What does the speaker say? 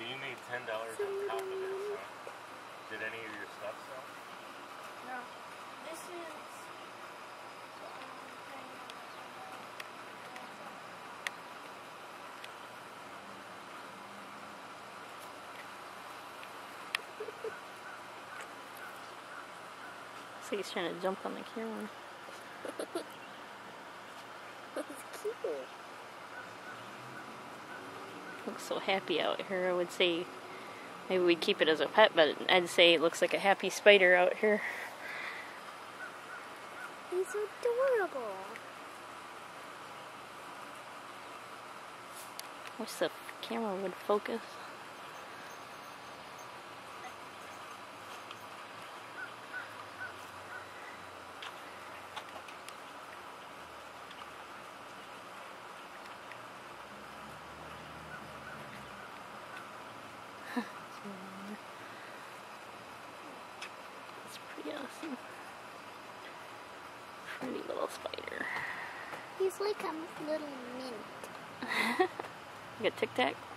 So you made $10 on top of this, huh? Did any of your stuff sell? No. This is... So he's trying to jump on the camera. That's cute. Looks so happy out here. I would say maybe we'd keep it as a pet, but I'd say it looks like a happy spider out here. He's adorable. Wish the camera would focus. That's pretty awesome. Pretty little spider. He's like a little mint. Like a Tic Tac?